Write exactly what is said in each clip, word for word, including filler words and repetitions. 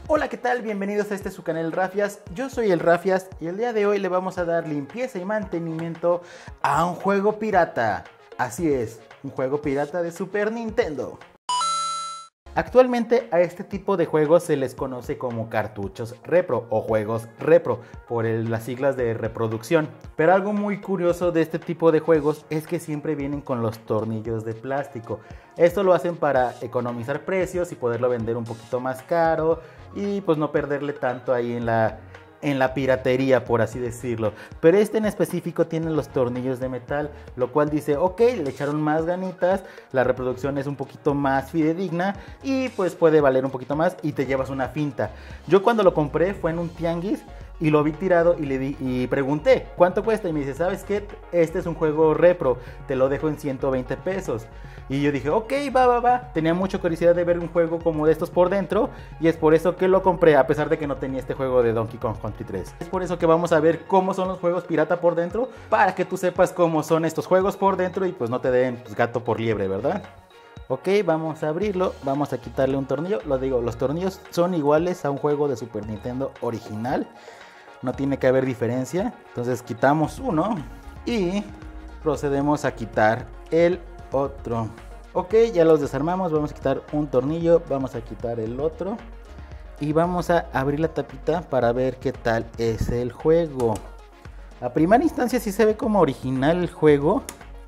Hola, ¿qué tal? Bienvenidos a este su canal Rafias. Yo soy el Rafias y el día de hoy le vamos a dar limpieza y mantenimiento a un juego pirata. Así es, un juego pirata de Super Nintendo. Actualmente a este tipo de juegos se les conoce como cartuchos repro o juegos repro por el, las siglas de reproducción. Pero algo muy curioso de este tipo de juegos es que siempre vienen con los tornillos de plástico. Esto lo hacen para economizar precios y poderlo vender un poquito más caro y pues no perderle tanto ahí en la... en la piratería, por así decirlo. Pero este en específico tiene los tornillos de metal, lo cual dice, ok, le echaron más ganitas, la reproducción es un poquito más fidedigna y pues puede valer un poquito más y te llevas una finta. Yo cuando lo compré fue en un tianguis y lo vi tirado y le di y pregunté cuánto cuesta y me dice, ¿sabes qué? Este es un juego repro, te lo dejo en ciento veinte pesos. Y yo dije, ok, va, va, va. Tenía mucha curiosidad de ver un juego como de estos por dentro y es por eso que lo compré, a pesar de que no tenía este juego de Donkey Kong Country tres. Es por eso que vamos a ver cómo son los juegos pirata por dentro, para que tú sepas cómo son estos juegos por dentro y pues no te den pues, gato por liebre, ¿verdad? Ok, vamos a abrirlo, vamos a quitarle un tornillo. Lo digo, los tornillos son iguales a un juego de Super Nintendo original. No tiene que haber diferencia. Entonces quitamos uno y procedemos a quitar el otro. Ok, ya los desarmamos. Vamos a quitar un tornillo, vamos a quitar el otro y vamos a abrir la tapita para ver qué tal es el juego. A primera instancia sí se ve como original el juego,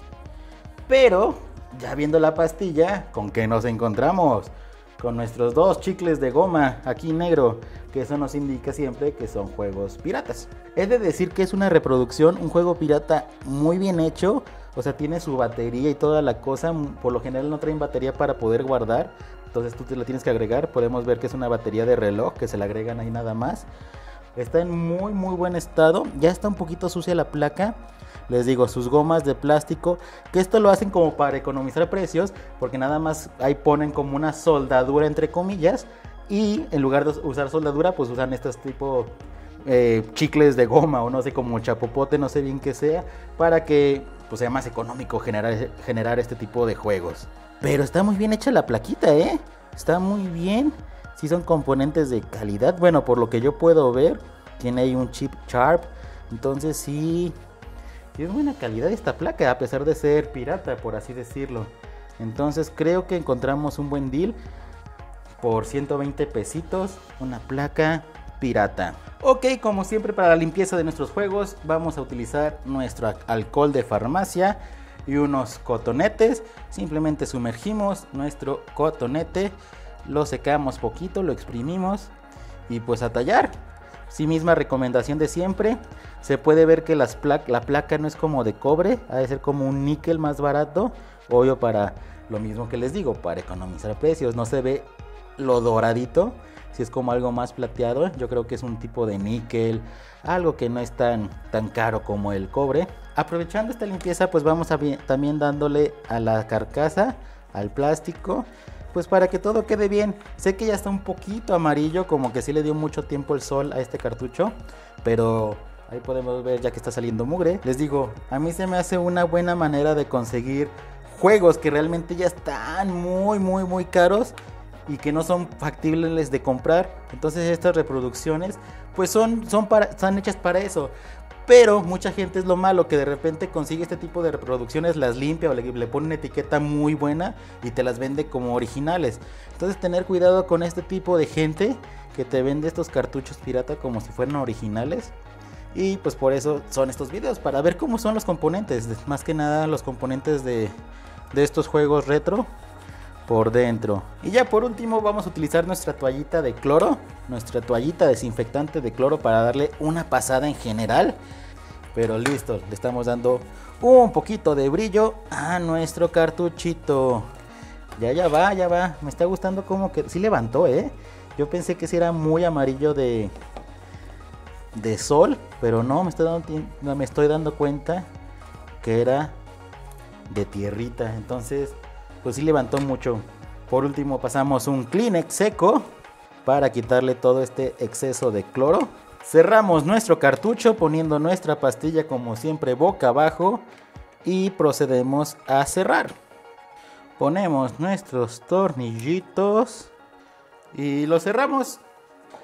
pero ya viendo la pastilla, ¿con qué nos encontramos? Con nuestros dos chicles de goma aquí negro, que eso nos indica siempre que son juegos piratas. He de decir que es una reproducción, un juego pirata muy bien hecho. O sea, tiene su batería y toda la cosa. Por lo general no traen batería para poder guardar, entonces tú te la tienes que agregar. Podemos ver que es una batería de reloj que se le agregan ahí nada más. Está en muy muy buen estado. Ya está un poquito sucia la placa. Les digo, sus gomas de plástico, que esto lo hacen como para economizar precios, porque nada más ahí ponen como una soldadura entre comillas, y en lugar de usar soldadura pues usan estos tipo eh, chicles de goma o no sé, como chapopote, no sé bien qué sea, para que pues sea más económico generar, generar este tipo de juegos. Pero está muy bien hecha la plaquita, ¿eh? Está muy bien. Sí son componentes de calidad. Bueno, por lo que yo puedo ver, tiene ahí un chip Sharp. Entonces sí, sí es buena calidad esta placa, a pesar de ser pirata, por así decirlo. Entonces creo que encontramos un buen deal por ciento veinte pesitos, una placa pirata. Ok, como siempre para la limpieza de nuestros juegos vamos a utilizar nuestro alcohol de farmacia y unos cotonetes. Simplemente sumergimos nuestro cotonete, lo secamos poquito, lo exprimimos y pues a tallar. Sí, misma recomendación de siempre. Se puede ver que las pla la placa no es como de cobre, ha de ser como un níquel más barato, obvio, para lo mismo que les digo, para economizar precios. No se ve lo doradito, si es como algo más plateado, yo creo que es un tipo de níquel, algo que no es tan, tan caro como el cobre. Aprovechando esta limpieza pues vamos a también dándole a la carcasa, al plástico, pues para que todo quede bien. Sé que ya está un poquito amarillo, como que sí le dio mucho tiempo el sol a este cartucho, pero ahí podemos ver ya que está saliendo mugre. Les digo, a mí se me hace una buena manera de conseguir juegos que realmente ya están muy muy muy caros y que no son factibles de comprar. Entonces estas reproducciones pues son, son para, están hechas para eso. Pero mucha gente, es lo malo, que de repente consigue este tipo de reproducciones, las limpia o le, le pone una etiqueta muy buena y te las vende como originales. Entonces tener cuidado con este tipo de gente que te vende estos cartuchos pirata como si fueran originales. Y pues por eso son estos videos, para ver cómo son los componentes, más que nada los componentes de, de estos juegos retro por dentro. Y ya por último vamos a utilizar nuestra toallita de cloro, nuestra toallita desinfectante de cloro para darle una pasada en general. Pero listo, le estamos dando un poquito de brillo a nuestro cartuchito. Ya, ya va, ya va. Me está gustando como que sí levantó, ¿eh? Yo pensé que sí era muy amarillo de, de sol, pero no, me estoy dando, me estoy dando cuenta que era de tierrita. Entonces pues sí levantó mucho. Por último pasamos un Kleenex seco para quitarle todo este exceso de cloro. Cerramos nuestro cartucho poniendo nuestra pastilla como siempre boca abajo y procedemos a cerrar. Ponemos nuestros tornillitos y lo cerramos.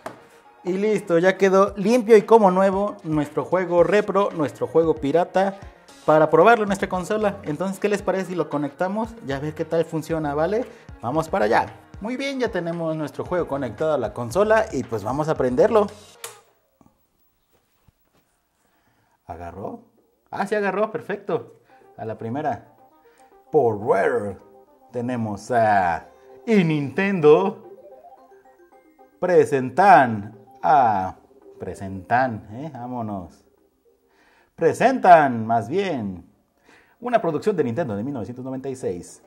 Y listo, ya quedó limpio y como nuevo nuestro juego repro, nuestro juego pirata, para probarlo en nuestra consola. Entonces, ¿qué les parece si lo conectamos? Ya ver qué tal funciona, ¿vale? Vamos para allá. Muy bien, ya tenemos nuestro juego conectado a la consola y pues vamos a prenderlo. ¿Agarró? Ah, sí agarró, perfecto. A la primera. Por Rare tenemos a y Nintendo presentan a presentan, ¿eh? Vámonos. Presentan, más bien, una producción de Nintendo de mil novecientos noventa y seis.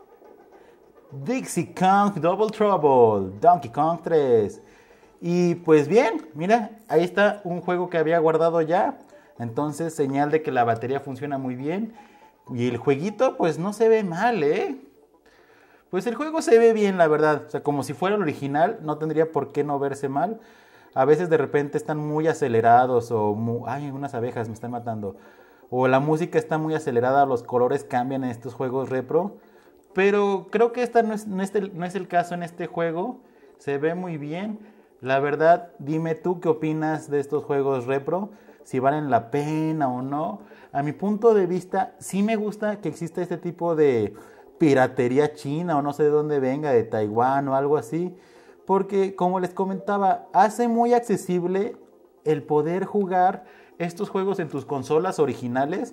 Dixie Kong Double Trouble, Donkey Kong tres. Y pues bien, mira, ahí está un juego que había guardado ya. Entonces, señal de que la batería funciona muy bien. Y el jueguito, pues no se ve mal, ¿eh? Pues el juego se ve bien, la verdad. O sea, como si fuera el original, no tendría por qué no verse mal. A veces de repente están muy acelerados o... Muy... Ay, unas abejas me están matando. O la música está muy acelerada, los colores cambian en estos juegos repro. Pero creo que esta no es, no es, el, no es el caso en este juego. Se ve muy bien. La verdad, dime tú qué opinas de estos juegos repro. Si valen la pena o no. A mi punto de vista, sí me gusta que exista este tipo de piratería china o no sé de dónde venga, de Taiwán o algo así. Porque, como les comentaba, hace muy accesible el poder jugar estos juegos en tus consolas originales.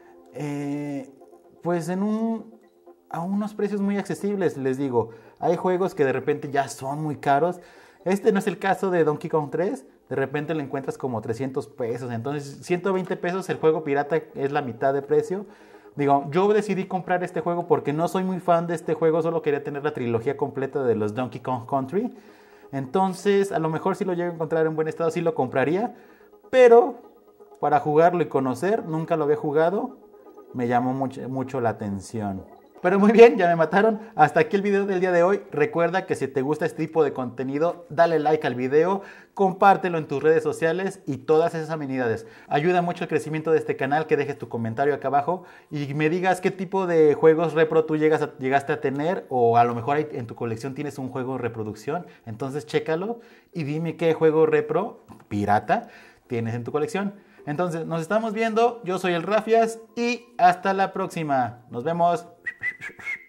Eh, pues en un, a unos precios muy accesibles, les digo. Hay juegos que de repente ya son muy caros. Este no es el caso de Donkey Kong tres. De repente lo encuentras como trescientos pesos. Entonces, ciento veinte pesos el juego pirata es la mitad de precio. Digo, yo decidí comprar este juego porque no soy muy fan de este juego, solo quería tener la trilogía completa de los Donkey Kong Country. Entonces, a lo mejor si lo llego a encontrar en buen estado, sí lo compraría. Pero, para jugarlo y conocer, nunca lo había jugado, me llamó mucho, mucho la atención. Pero muy bien, ya me mataron. Hasta aquí el video del día de hoy. Recuerda que si te gusta este tipo de contenido, dale like al video, compártelo en tus redes sociales y todas esas amenidades. Ayuda mucho el crecimiento de este canal que dejes tu comentario acá abajo y me digas qué tipo de juegos repro tú llegas a, llegaste a tener, o a lo mejor en tu colección tienes un juego de reproducción. Entonces chécalo y dime qué juego repro pirata tienes en tu colección. Entonces, nos estamos viendo. Yo soy el Rafias y hasta la próxima. Nos vemos.